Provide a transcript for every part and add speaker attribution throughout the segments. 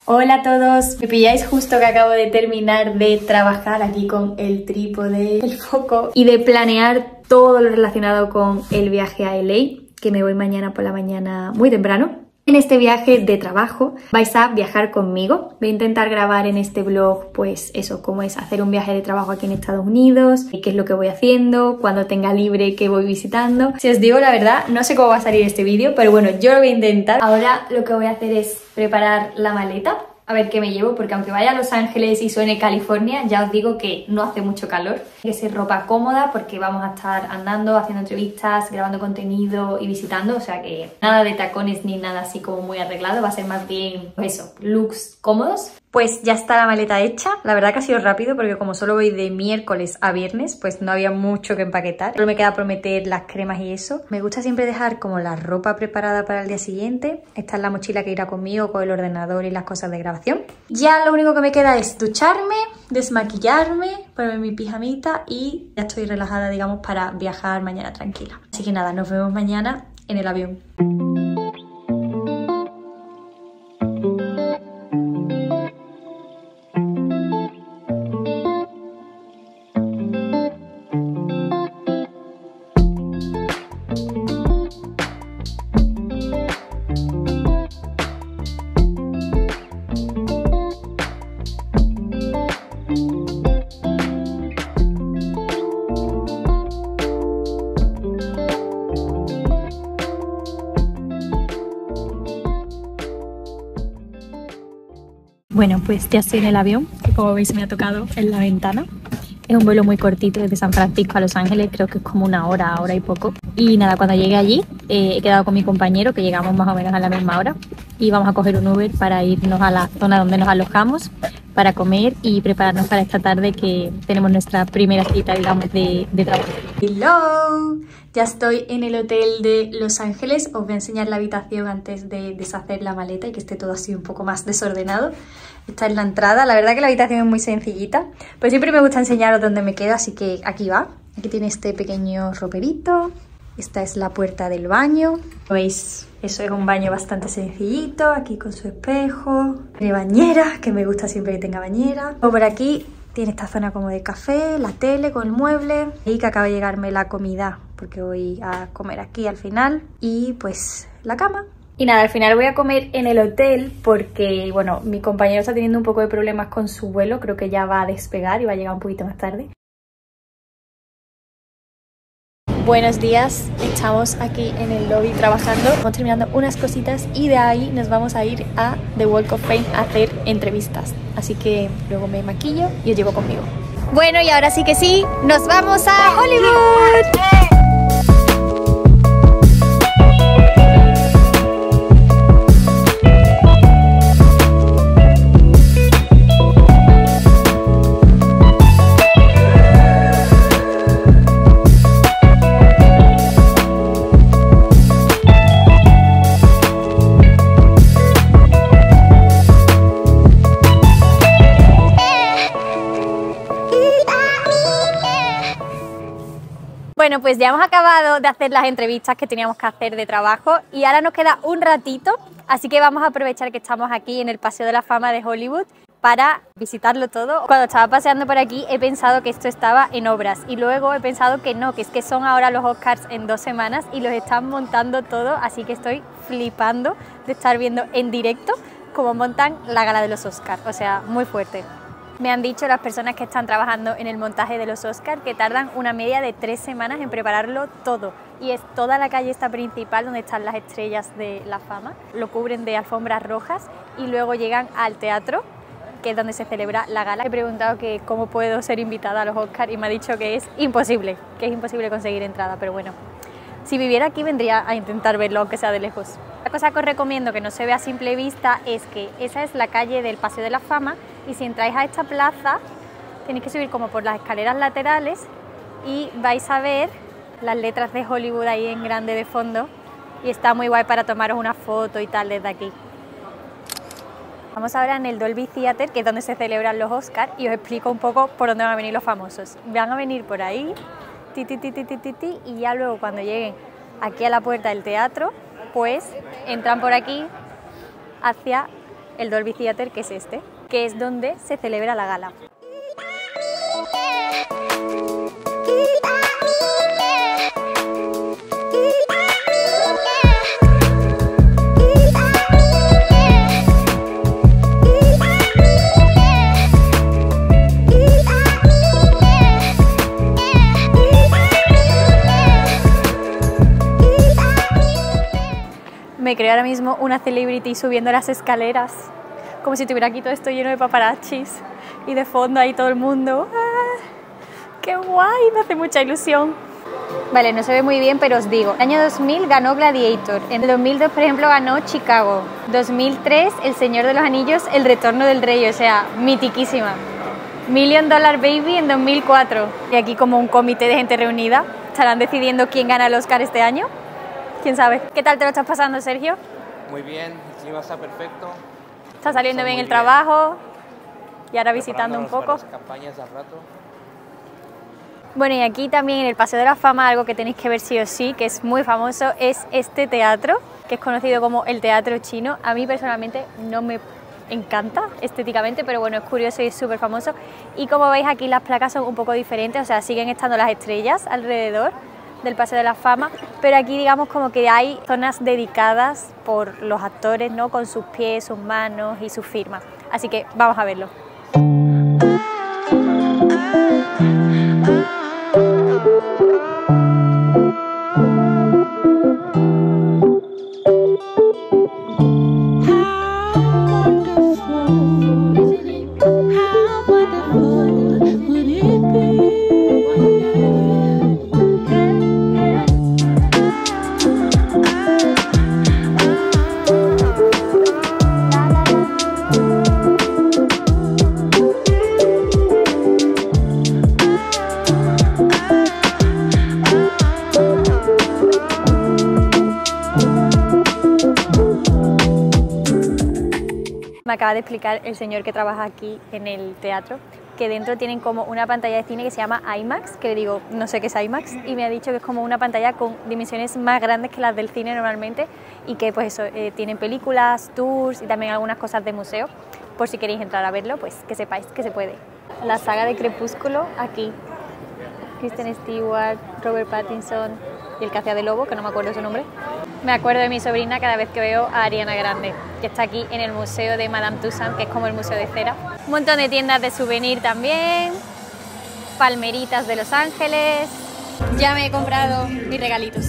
Speaker 1: Hola a todos, me pilláis justo que acabo de terminar de trabajar aquí con el trípode, el foco y de planear todo lo relacionado con el viaje a LA, que me voy mañana por la mañana muy temprano. En este viaje de trabajo vais a viajar conmigo. Voy a intentar grabar en este vlog pues eso, cómo es hacer un viaje de trabajo aquí en Estados Unidos, qué es lo que voy haciendo, cuando tenga libre qué voy visitando. Si os digo la verdad, no sé cómo va a salir este vídeo, pero bueno, yo lo voy a intentar. Ahora lo que voy a hacer es preparar la maleta, a ver qué me llevo, porque aunque vaya a Los Ángeles y suene California, ya os digo que no hace mucho calor. Hay que ser ropa cómoda porque vamos a estar andando, haciendo entrevistas, grabando contenido y visitando, o sea que nada de tacones ni nada así como muy arreglado, va a ser más bien pues eso, looks cómodos. Pues ya está la maleta hecha, la verdad que ha sido rápido porque como solo voy de miércoles a viernes, pues no había mucho que empaquetar. Solo me queda por meter las cremas y eso. Me gusta siempre dejar como la ropa preparada para el día siguiente. Esta es la mochila que irá conmigo con el ordenador y las cosas de grabación. Ya lo único que me queda es ducharme, desmaquillarme, ponerme mi pijamita y ya estoy relajada, digamos, para viajar mañana tranquila. Así que nada, nos vemos mañana en el avión. Bueno, pues ya estoy en el avión, que como veis me ha tocado en la ventana. Es un vuelo muy cortito desde San Francisco a Los Ángeles, creo que es como una hora y poco. Y nada, cuando llegue allí he quedado con mi compañero, que llegamos más o menos a la misma hora. Y vamos a coger un Uber para irnos a la zona donde nos alojamos, para comer y prepararnos para esta tarde que tenemos nuestra primera cita, digamos, de trabajo. ¡Hello! Ya estoy en el hotel de Los Ángeles. Os voy a enseñar la habitación antes de deshacer la maleta y que esté todo así un poco más desordenado. Esta es la entrada. La verdad que la habitación es muy sencillita, pero siempre me gusta enseñaros dónde me quedo, así que aquí va. Aquí tiene este pequeño roperito. Esta es la puerta del baño. ¿Veis? Eso es un baño bastante sencillito, aquí con su espejo. Tiene bañera, que me gusta siempre que tenga bañera. O por aquí tiene esta zona como de café, la tele con el mueble. Y que acaba de llegarme la comida, porque voy a comer aquí al final. Y pues la cama. Y nada, al final voy a comer en el hotel porque, bueno, mi compañero está teniendo un poco de problemas con su vuelo. Creo que ya va a despegar y va a llegar un poquito más tarde. Buenos días, estamos aquí en el lobby trabajando, estamos terminando unas cositas y de ahí nos vamos a ir a The Walk of Fame a hacer entrevistas. Así que luego me maquillo y os llevo conmigo. Bueno, y ahora sí que sí, nos vamos a Hollywood. Bueno, pues ya hemos acabado de hacer las entrevistas que teníamos que hacer de trabajo y ahora nos queda un ratito, así que vamos a aprovechar que estamos aquí en el Paseo de la Fama de Hollywood para visitarlo todo. Cuando estaba paseando por aquí he pensado que esto estaba en obras y luego he pensado que no, que es que son ahora los Oscars en 2 semanas y los están montando todo, así que estoy flipando de estar viendo en directo cómo montan la gala de los Oscars, o sea, muy fuerte. Me han dicho las personas que están trabajando en el montaje de los Oscars que tardan una media de 3 semanas en prepararlo todo. Y es toda la calle esta principal donde están las estrellas de la fama. Lo cubren de alfombras rojas y luego llegan al teatro, que es donde se celebra la gala. He preguntado que cómo puedo ser invitada a los Oscars y me ha dicho que es imposible conseguir entrada, pero bueno. Si viviera aquí vendría a intentar verlo, aunque sea de lejos. La cosa que os recomiendo que no se vea a simple vista es que esa es la calle del Paseo de la Fama y si entráis a esta plaza tenéis que subir como por las escaleras laterales y vais a ver las letras de Hollywood ahí en grande de fondo y está muy guay para tomaros una foto y tal desde aquí. Vamos ahora en el Dolby Theatre, que es donde se celebran los Oscars, y os explico un poco por dónde van a venir los famosos. Van a venir por ahí, y ya luego cuando lleguen aquí a la puerta del teatro, pues entran por aquí hacia el Dolby Theatre, que es este, que es donde se celebra la gala. Me creo ahora mismo una celebrity subiendo las escaleras, como si tuviera aquí todo esto lleno de paparazzis y de fondo ahí todo el mundo. ¡Ah! ¡Qué guay! Me hace mucha ilusión. Vale, no se ve muy bien, pero os digo, en el año 2000 ganó Gladiator, en el 2002 por ejemplo ganó Chicago, 2003 El Señor de los Anillos, El Retorno del Rey, o sea, mitiquísima. $1 Million Baby en 2004. Y aquí como un comité de gente reunida, estarán decidiendo quién gana el Oscar este año. ¿Quién sabe? ¿Qué tal te lo estás pasando, Sergio?
Speaker 2: Muy bien, el clima está perfecto.
Speaker 1: Está saliendo bien el trabajo y ahora visitando un poco.
Speaker 2: Las campañas al rato.
Speaker 1: Bueno, y aquí también en el Paseo de la Fama algo que tenéis que ver sí o sí, que es muy famoso, es este teatro, que es conocido como el Teatro Chino. A mí personalmente no me encanta estéticamente, pero bueno, es curioso y es súper famoso. Y como veis aquí las placas son un poco diferentes, o sea, siguen estando las estrellas alrededor del Paseo de la Fama, pero aquí digamos como que hay zonas dedicadas por los actores, ¿no? Con sus pies, sus manos y sus firmas. Así que vamos a verlo. Me acaba de explicar el señor que trabaja aquí en el teatro que dentro tienen como una pantalla de cine que se llama IMAX, que le digo, no sé qué es IMAX, y me ha dicho que es como una pantalla con dimensiones más grandes que las del cine normalmente y que pues eso, tienen películas, tours y también algunas cosas de museo. Por si queréis entrar a verlo, pues que sepáis que se puede. La saga de Crepúsculo aquí. Kristen Stewart, Robert Pattinson y el que hacía de lobo, que no me acuerdo su nombre. Me acuerdo de mi sobrina cada vez que veo a Ariana Grande, que está aquí en el museo de Madame Tussauds, que es como el museo de cera. Un montón de tiendas de souvenir también, palmeritas de Los Ángeles. Ya me he comprado mis regalitos.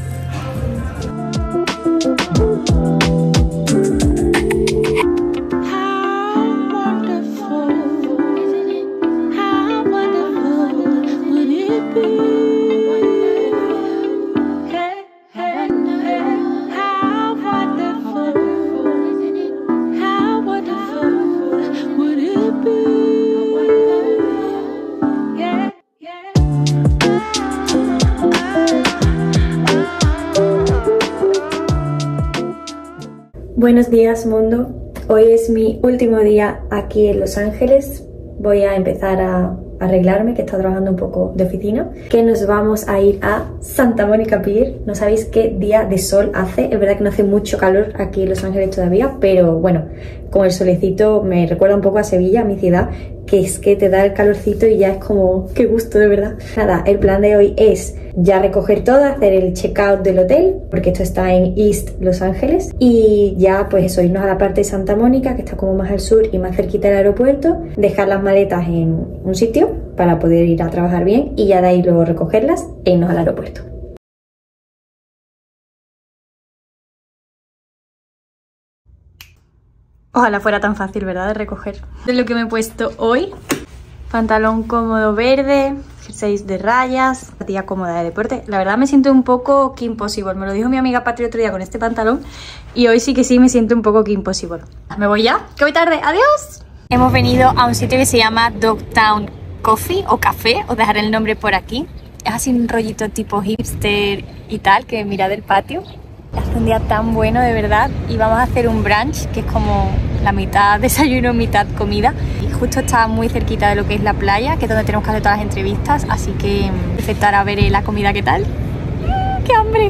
Speaker 3: Buenos días mundo, hoy es mi último día aquí en Los Ángeles. Voy a empezar a arreglarme, que he estado trabajando un poco de oficina, que nos vamos a ir a Santa Monica Pier. No sabéis qué día de sol hace, es verdad que no hace mucho calor aquí en Los Ángeles todavía, pero bueno, con el solecito me recuerda un poco a Sevilla, mi ciudad, que es que te da el calorcito y ya es como, qué gusto de verdad. Nada, el plan de hoy es ya recoger todo, hacer el checkout del hotel, porque esto está en East Los Ángeles, y ya pues eso, irnos a la parte de Santa Mónica, que está como más al sur y más cerquita del aeropuerto, dejar las maletas en un sitio para poder ir a trabajar bien y ya de ahí luego recogerlas e irnos al aeropuerto. Ojalá fuera tan fácil, ¿verdad?, de recoger. De lo que me he puesto hoy: pantalón cómodo verde, jersey de rayas, zapatilla cómoda de deporte. La verdad me siento un poco Kim Possible. Me lo dijo mi amiga Patri otro día con este pantalón y hoy sí que sí me siento un poco Kim Possible. Me voy ya, que voy tarde. ¡Adiós! Hemos venido a un sitio que se llama Dogtown Coffee o Café. Os dejaré el nombre por aquí. Es así un rollito tipo hipster y tal, que mirad el patio. Hace un día tan bueno, de verdad, y vamos a hacer un brunch que es como la mitad desayuno, mitad comida, y justo está muy cerquita de lo que es la playa, que es donde tenemos que hacer todas las entrevistas, así que perfecto, ahora veré la comida qué tal. ¡Qué hambre!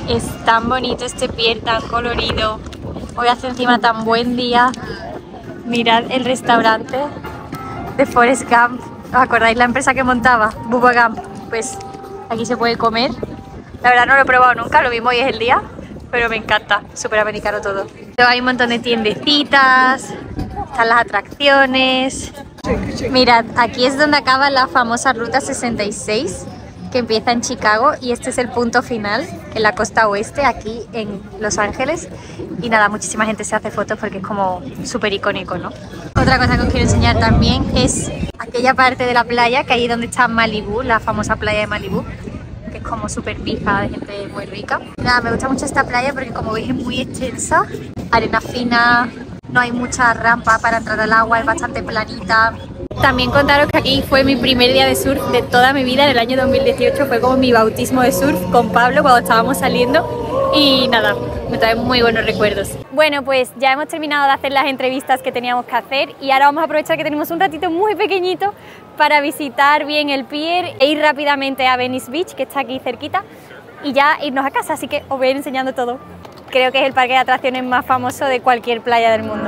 Speaker 3: Es tan bonito este pier, tan colorido. Hoy hace encima tan buen día. Mirad el restaurante de Forrest Gump. ¿Os acordáis la empresa que montaba? Bubba Gump. Pues aquí se puede comer. La verdad no lo he probado nunca, lo mismo hoy es el día, pero me encanta, súper americano todo. Luego hay un montón de tiendecitas, están las atracciones. Mirad, aquí es donde acaba la famosa Ruta 66, que empieza en Chicago, y este es el punto final, en la costa oeste, aquí en Los Ángeles. Y nada, muchísima gente se hace fotos porque es como súper icónico, ¿no? Otra cosa que os quiero enseñar también es aquella parte de la playa, que ahí es donde está Malibú, la famosa playa de Malibú, que es como súper fija, de gente muy rica. Nada, me gusta mucho esta playa porque como veis es muy extensa, arena fina, no hay mucha rampa para entrar al agua, es bastante planita. También contaros que aquí fue mi primer día de surf de toda mi vida, en el año 2018, fue como mi bautismo de surf con Pablo cuando estábamos saliendo y nada, me trae muy buenos recuerdos. Bueno, pues ya hemos terminado de hacer las entrevistas que teníamos que hacer y ahora vamos a aprovechar que tenemos un ratito muy pequeñito para visitar bien el pier e ir rápidamente a Venice Beach, que está aquí cerquita, y ya irnos a casa, así que os voy a ir enseñando todo. Creo que es el parque de atracciones más famoso de cualquier playa del mundo.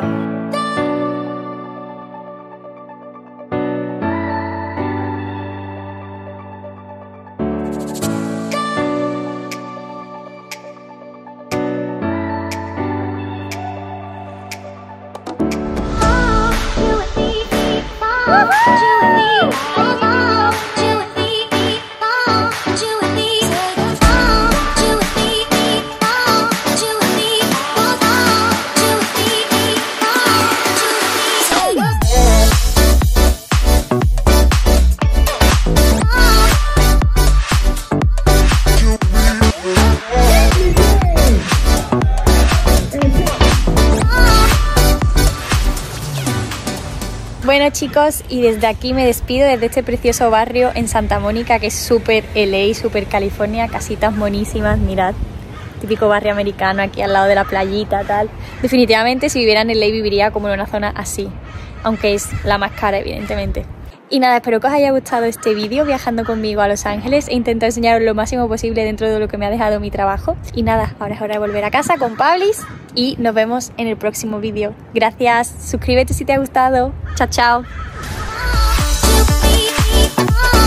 Speaker 3: Bueno chicos, y desde aquí me despido desde este precioso barrio en Santa Mónica, que es súper LA, súper California, casitas monísimas, mirad, típico barrio americano aquí al lado de la playita, tal. Definitivamente si viviera en LA viviría como en una zona así, aunque es la más cara evidentemente. Y nada, espero que os haya gustado este vídeo viajando conmigo a Los Ángeles. He intentado enseñaros lo máximo posible dentro de lo que me ha dejado mi trabajo. Y nada, ahora es hora de volver a casa con Pablis y nos vemos en el próximo vídeo. Gracias, suscríbete si te ha gustado. Chao, chao.